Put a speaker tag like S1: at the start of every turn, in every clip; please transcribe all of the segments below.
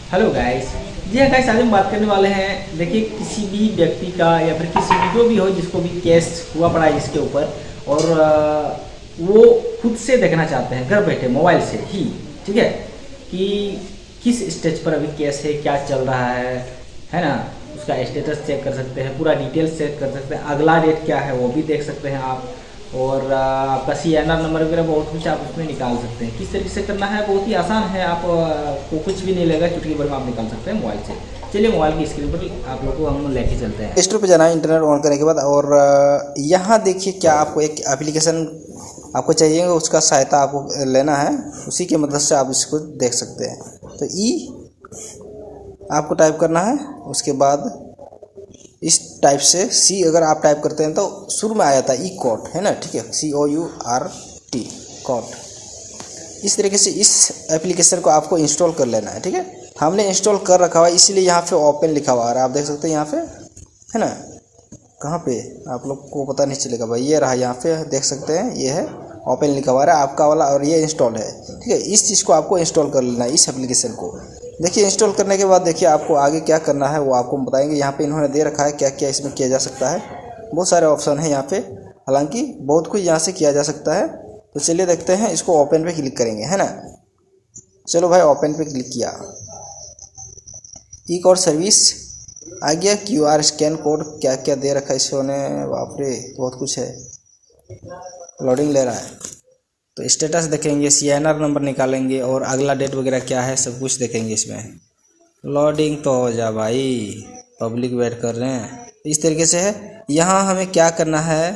S1: Hello guys. जी हाँ guys, आज हम बात करने वाले हैं। देखिए, किसी भी व्यक्ति का या फिर किसी भी जो भी हो जिसको भी केस हुआ पड़ा है जिसके ऊपर, और वो खुद से देखना चाहते हैं घर बैठे मोबाइल से ही, ठीक है, कि किस स्टेज पर अभी केस है, क्या चल रहा है ना। उसका स्टेटस चेक कर सकते हैं, पूरा डिटेल्स चेक कर सकते हैं, अगला डेट क्या है वो भी देख सकते हैं आप। और आपका CNR नंबर वगैरह बहुत कुछ आप उसमें निकाल सकते हैं। किस तरीके से करना है बहुत ही आसान है, आप को कुछ भी नहीं लगेगा, चुटकी भर में आप निकाल सकते हैं मोबाइल से। चलिए मोबाइल की स्क्रीन पर आप लोग को हम लेके चलते हैं।
S2: प्ले स्टोर पर जाना है इंटरनेट ऑन करने के बाद, और यहाँ देखिए क्या आपको एक एप्लीकेशन आपको चाहिए, उसका सहायता आपको लेना है। उसी के मदद से आप इसको देख सकते हैं। तो आपको टाइप करना है, उसके बाद इस टाइप से सी अगर आप टाइप करते हैं तो शुरू में आ जाता है कोट, है ना, ठीक है, COURT कोट। इस तरीके से इस एप्लीकेशन को आपको इंस्टॉल कर लेना है, ठीक है। हमने इंस्टॉल कर रखा हुआ है, इसीलिए यहाँ पे ओपन लिखा हुआ है, आप देख सकते हैं यहाँ पे, है ना। कहाँ पे आप लोग को पता नहीं चलेगा भाई, ये रहा, यहाँ पे देख सकते हैं, ये है ओपन लिखा हुआ है आपका वाला, और ये इंस्टॉल है, ठीक है। इस चीज़ को आपको इंस्टॉल कर लेना है, इस एप्लीकेशन को। देखिए इंस्टॉल करने के बाद देखिए आपको आगे क्या करना है वो आपको बताएंगे। यहाँ पे इन्होंने दे रखा है क्या क्या इसमें किया जा सकता है। बहुत सारे ऑप्शन है यहाँ पे, हालांकि बहुत कुछ यहाँ से किया जा सकता है। तो चलिए देखते हैं, इसको ओपन पे क्लिक करेंगे, है ना। चलो भाई, ओपन पे क्लिक किया, ई कोड सर्विस आ गया। QR स्कैन कोड क्या क्या दे रखा है इसने, बाप रे बहुत कुछ है। लोडिंग ले रहा है, तो स्टेटस देखेंगे, CNR नंबर निकालेंगे, और अगला डेट वगैरह क्या है सब कुछ देखेंगे इसमें। लोडिंग तो हो जा भाई, पब्लिक वेट कर रहे हैं। इस तरीके से है। यहाँ हमें क्या करना है,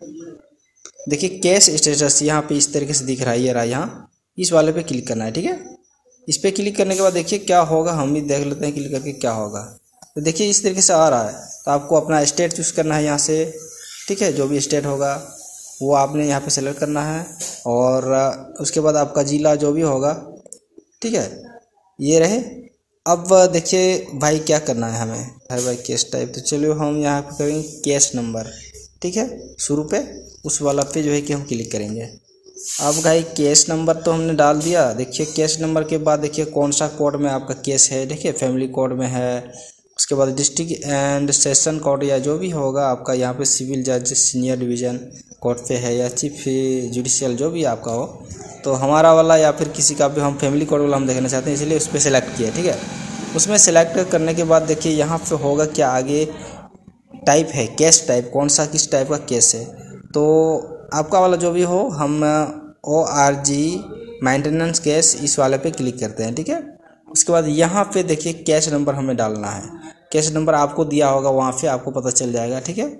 S2: देखिए केस स्टेटस यहाँ पे इस तरीके से दिख रहा है, ये रहा, यहाँ इस वाले पे क्लिक करना है, ठीक है। इस पर क्लिक करने के बाद देखिए क्या होगा, हम भी देख लेते हैं क्लिक करके क्या होगा। तो देखिए इस तरीके से आ रहा है। तो आपको अपना स्टेट चूज़ करना है यहाँ से, ठीक है। जो भी स्टेट होगा वो आपने यहाँ पे सेलेक्ट करना है, और उसके बाद आपका ज़िला जो भी होगा, ठीक है, ये रहे। अब देखिए भाई क्या करना है हमें, है भाई केस टाइप। तो चलिए हम यहाँ पे करेंगे केस नंबर, ठीक है, शुरू पे उस वाला पे जो है कि हम क्लिक करेंगे। अब भाई केस नंबर तो हमने डाल दिया। देखिए केस नंबर के बाद देखिए कौन सा कोर्ट में आपका केस है, देखिए फैमिली कोर्ट में है। उसके बाद डिस्ट्रिक्ट एंड सेशन कोर्ट या जो भी होगा आपका, यहाँ पे सिविल जज सीनियर डिवीज़न कोर्ट पे है, या चीफ जुडिशियल जो भी आपका हो। तो हमारा वाला या फिर किसी का भी हम फैमिली कोर्ट वाला हम देखना चाहते हैं, इसलिए उस पर सेलेक्ट किया, ठीक है। उसमें सेलेक्ट करने के बाद देखिए यहाँ पे होगा क्या आगे टाइप है, केस टाइप, कौन सा किस टाइप का केस है। तो आपका वाला जो भी हो, हम ORG मेंटेनेंस केस इस वाले पे क्लिक करते हैं, ठीक है। उसके बाद यहाँ पे देखिए केस नंबर हमें डालना है। केस नंबर आपको दिया होगा, वहाँ पे आपको पता चल जाएगा, ठीक है।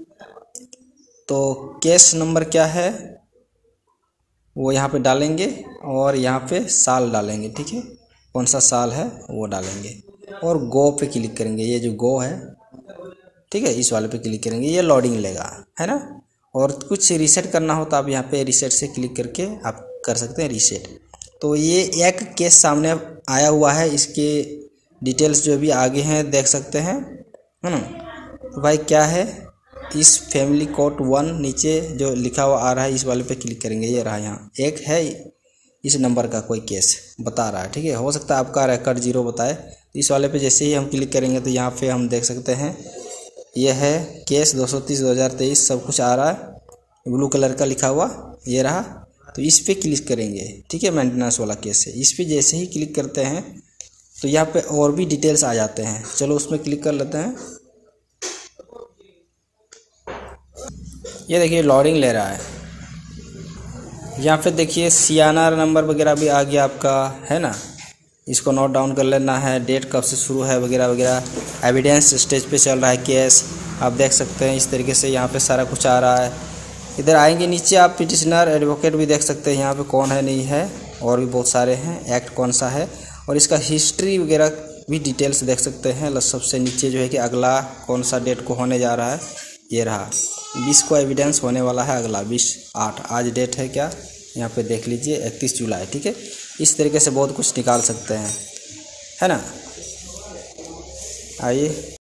S2: तो केस नंबर क्या है वो यहाँ पे डालेंगे, और यहाँ पे साल डालेंगे, ठीक है, कौन सा साल है वो डालेंगे, और गो पे क्लिक करेंगे। ये जो गो है, ठीक है, इस वाले पे क्लिक करेंगे, ये लोडिंग लेगा, है ना। और कुछ रीसेट करना हो तो आप यहाँ पे रीसेट से क्लिक करके आप कर सकते हैं रीसेट। तो ये एक केस सामने आया हुआ है, इसके डिटेल्स जो भी आगे हैं देख सकते हैं, है ना। तो भाई क्या है, इस फैमिली कोर्ट 1 नीचे जो लिखा हुआ आ रहा है, इस वाले पे क्लिक करेंगे। ये रहा, यहाँ एक है इस नंबर का कोई केस बता रहा है, ठीक है। हो सकता है आपका रिकॉर्ड 0 बताए। इस वाले पे जैसे ही हम क्लिक करेंगे तो यहाँ पे हम देख सकते हैं, ये है केस 230/2023 सब कुछ आ रहा है, ब्लू कलर का लिखा हुआ, ये रहा। तो इस पे क्लिक करेंगे, ठीक है, मेंटेनेंस वाला केस है। इस पे जैसे ही क्लिक करते हैं तो यहाँ पे और भी डिटेल्स आ जाते हैं। चलो उसमें क्लिक कर लेते हैं। ये देखिए लोडिंग ले रहा है। यहाँ पे देखिए CNR नंबर वगैरह भी आ गया आपका, है ना। इसको नोट डाउन कर लेना है, डेट कब से शुरू है वगैरह वगैरह। एविडेंस स्टेज पे चल रहा है केस, आप देख सकते हैं। इस तरीके से यहाँ पे सारा कुछ आ रहा है। इधर आएंगे नीचे आप पिटिशनर एडवोकेट भी देख सकते हैं, यहाँ पे कौन है नहीं है, और भी बहुत सारे हैं, एक्ट कौन सा है, और इसका हिस्ट्री वगैरह भी डिटेल्स देख सकते हैं। सबसे नीचे जो है कि अगला कौन सा डेट को होने जा रहा है, ये रहा 20 को एविडेंस होने वाला है, अगला 20/8 आज डेट है क्या, यहाँ पे देख लीजिए 31 जुलाई, ठीक है। इस तरीके से बहुत कुछ निकाल सकते हैं, है ना। आइए